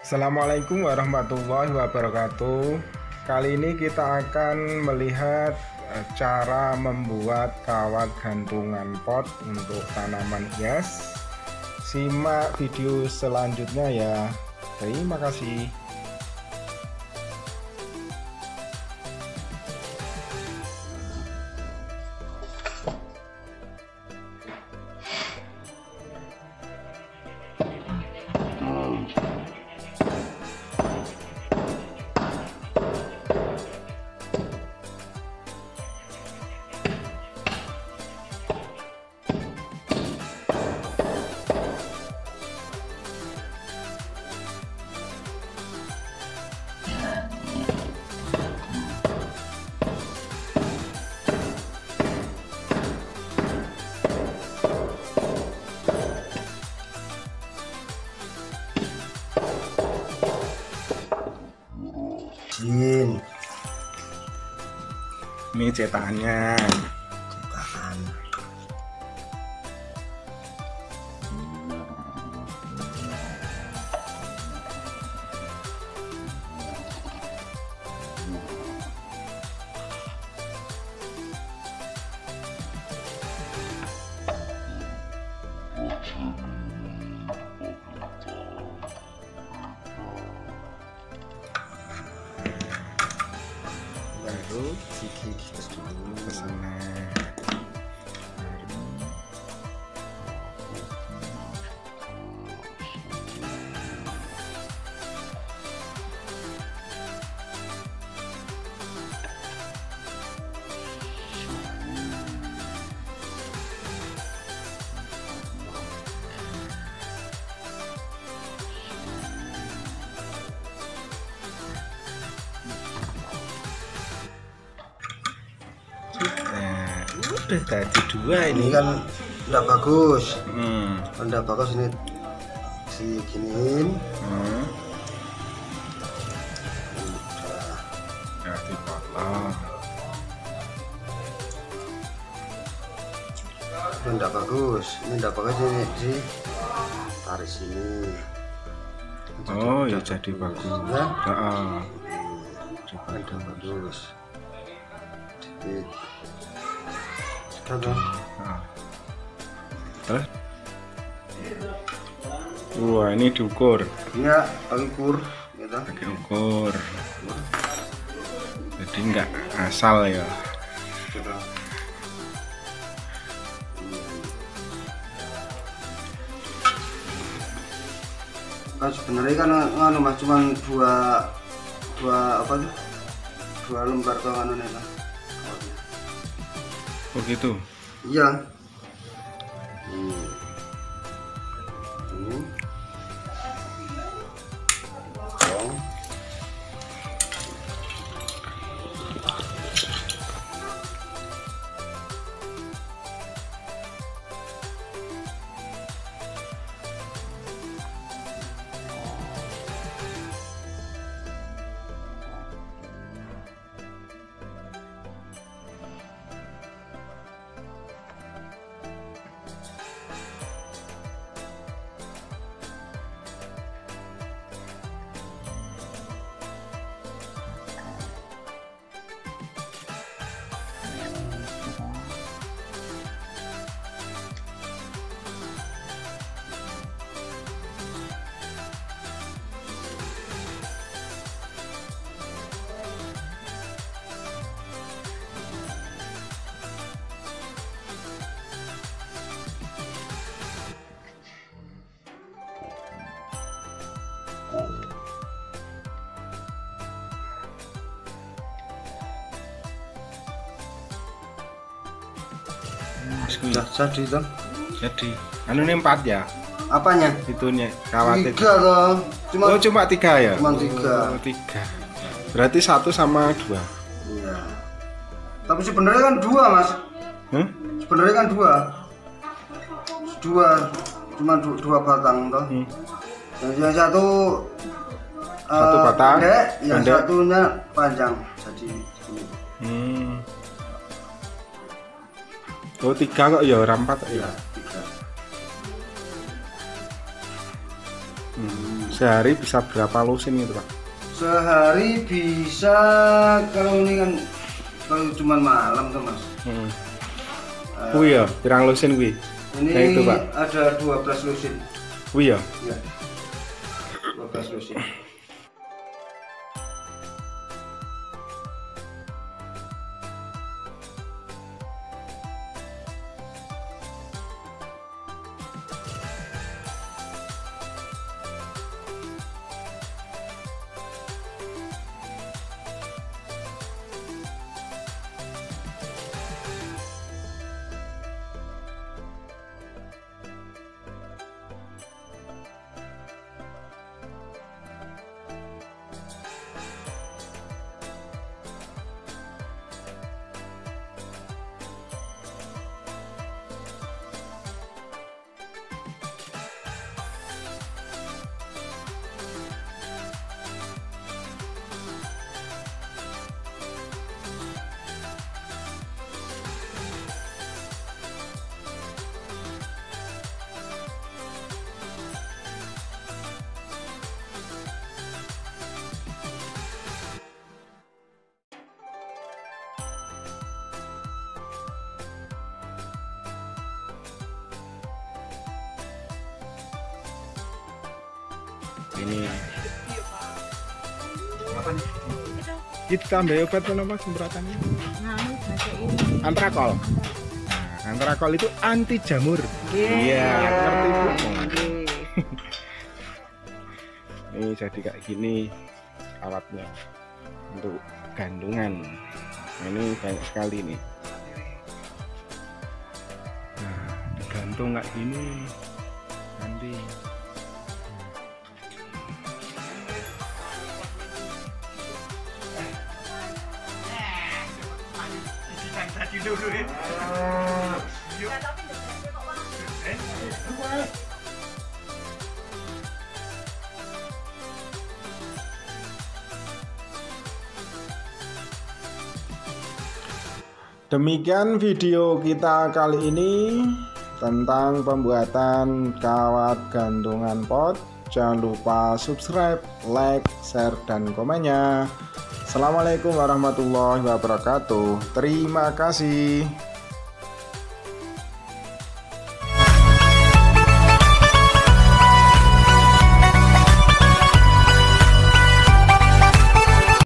Assalamualaikum warahmatullahi wabarakatuh. Kali ini kita akan melihat cara membuat kawat gantungan pot untuk tanaman hias. Simak video selanjutnya ya. Terima kasih. Ini cetakannya. Baru gigi dulu ke sana. Udah tadi dua ini kan tidak bagus. Tidak bagus ini diginiin. Ya dipotong. Ini tidak bagus. Ini tidak bagus ini di tarik sini. Oh ya jadi bagus. Ya. Tidak bagus. Jadi terus, wah ini diukur. Iya, ukur, gitu. Pakai ukur. Jadi nggak asal ya. Gitu. Kan sebenarnya kan mas cuma dua apa tuh? Dua lembar tuh anu nih lah. Oh gitu. Iya. Sudah jadi dong. Jadi, anu ini 4 ya? Apanya? Itunya kawat itu. 3 dong. Cuma 3 ya? Cuma 3. Oh, 3. Berarti 1 sama 2. Iya. Tapi sebenarnya kan 2 mas. Sebenarnya kan 2. Cuma 2 batang toh. Yang satu batang. Pendek, yang satunya panjang. Jadi ini. Oh 3 kok ya, orang 4 ya. 3. Sehari bisa berapa lusin gitu Pak? Sehari bisa, kalau ini kan kalau cuma malam tuh Mas. Kuwi ya, pirang lusin kuwi? Ini Kayak itu, Pak. ada 12 lusin. Kuwi ya. Ya. 12 lusin. Ini apa nih? Kita tambah obat apa semprotannya? Antrakol. Antrakol itu anti jamur. Iya, ngerti Bu. Ini jadi kayak gini alatnya untuk gantungan. Ini banyak sekali nih. Nah, digantung kayak gini nanti. Demikian video kita kali ini tentang pembuatan kawat gantungan pot. Jangan lupa subscribe, like, share, dan komennya. Assalamualaikum warahmatullahi wabarakatuh. Terima kasih.